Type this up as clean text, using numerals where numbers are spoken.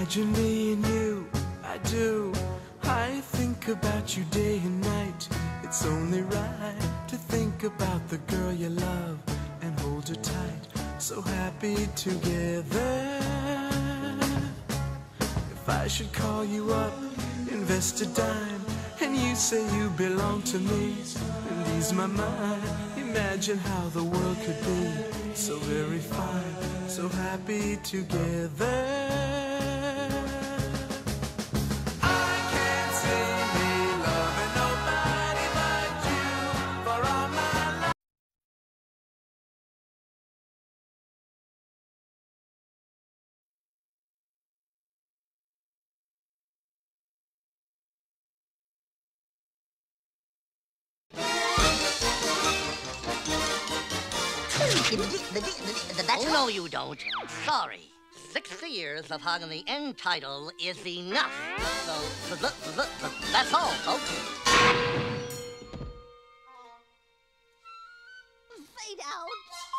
Imagine me and you, I do. I think about you day and night. It's only right to think about the girl you love and hold her tight. So happy together. If I should call you up, invest a dime, and you say you belong to me, and ease my mind. Imagine how the world could be so very fine, so happy together. Oh, no, you don't. Sorry. 60 years of hugging the end title is enough. So, that's all, folks. Fade out.